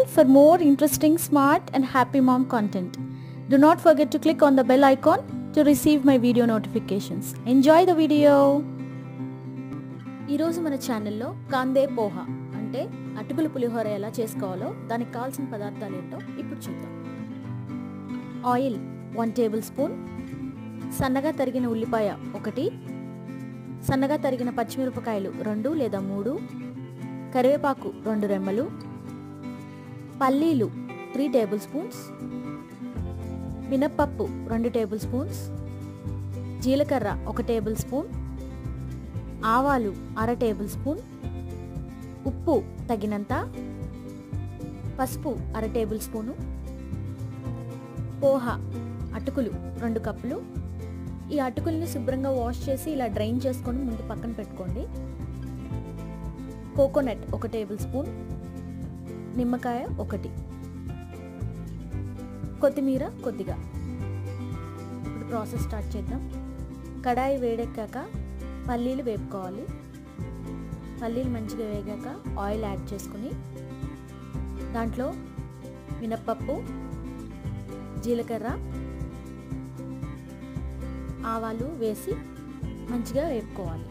channel for more interesting, smart and happy mom content. Do not forget to click on the bell icon to receive my video notifications. Enjoy the video. ఈరోజు మన ఛానల్లో కాందే పోహా అంటే అటుకుల పులిహోర ఎలా చేసుకోవాలో దానికి కావాల్సిన పదార్థాలు ఏంటో ఇప్పుడు చూద్దాం. ఆయిల్ 1 టేబుల్ స్పూన్, సన్నగా తరిగిన ఉల్లిపాయ 1, సన్నగా తరిగిన పచ్చిమిరపకాయలు 2 లేదా 3, కరివేపాకు 2 రెమ్మలు, పల్లీలు 3 టేబుల్ స్పూన్స్, మినప్పప్పు 2 టేబుల్ స్పూన్స్, జీలకర్ర 1 టేబుల్ స్పూన్, ఆవాలు 1/2 టేబుల్ స్పూన్, ఉప్పు తగినంత, పసుపు 1/2 టేబుల్ స్పూను, పోహా అటుకులు 2 కప్పులు. ఈ అటుకుల్ని శుభ్రంగా వాష్ చేసి ఇలా డ్రైన్ చేసుకొని ముందు పక్కన పెట్టుకోండి. కోకోనట్ 1 టేబుల్ స్పూన్, నిమ్మకాయ 1, కొత్తిమీర కొద్దిగా. ఇప్పుడు ప్రాసెస్ స్టార్ట్ చేద్దాం. కడాయి వేడెక్కాక పల్లీలు వేపుకోవాలి. పల్లీలు మంచిగా వేగాక ఆయిల్ యాడ్ చేసుకుని దాంట్లో మినప్పప్పు, జీలకర్ర, ఆవాలు వేసి మంచిగా వేపుకోవాలి.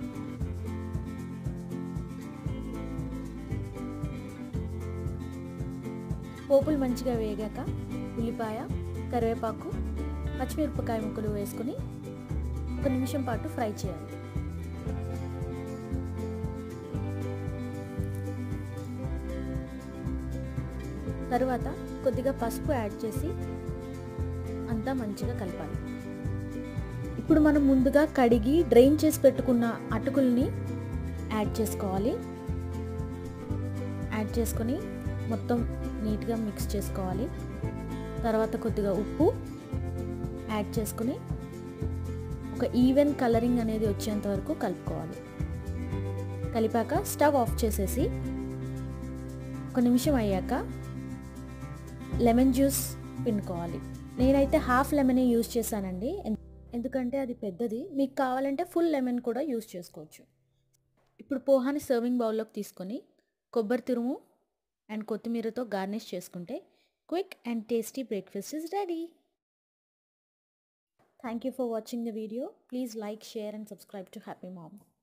పోపులు మంచిగా వేగాక ఉల్లిపాయ, కరివేపాకు, పచ్చిమిరపకాయ ముక్కలు వేసుకొని 1 నిమిషం పాటు ఫ్రై చేయాలి. తరువాత కొద్దిగా పసుపు యాడ్ చేసి అంతా మంచిగా కలపాలి. ఇప్పుడు మనం ముందుగా కడిగి డ్రైన్ చేసి పెట్టుకున్న అటుకుల్ని యాడ్ చేసుకోవాలి. యాడ్ చేసుకొని మొత్తం నీట్గా మిక్స్ చేసుకోవాలి. తర్వాత కొద్దిగా ఉప్పు యాడ్ చేసుకుని ఒక ఈవెన్ కలరింగ్ అనేది వచ్చేంత వరకు కలుపుకోవాలి. కలిపాక స్టవ్ ఆఫ్ చేసేసి 1 నిమిషం అయ్యాక లెమన్ జ్యూస్ పిండుకోవాలి. నేనైతే హాఫ్ లెమనే యూజ్ చేశానండి, ఎందుకంటే అది పెద్దది. మీకు కావాలంటే ఫుల్ లెమన్ కూడా యూజ్ చేసుకోవచ్చు. ఇప్పుడు పోహాని సర్వింగ్ బౌల్లోకి తీసుకొని కొబ్బరి తురుము అండ్ కొత్తిమీరతో గార్నిష్ చేసుకుంటే quick and tasty breakfast is ready. Thank you for watching the video. Please like, share and subscribe to Happy Mom.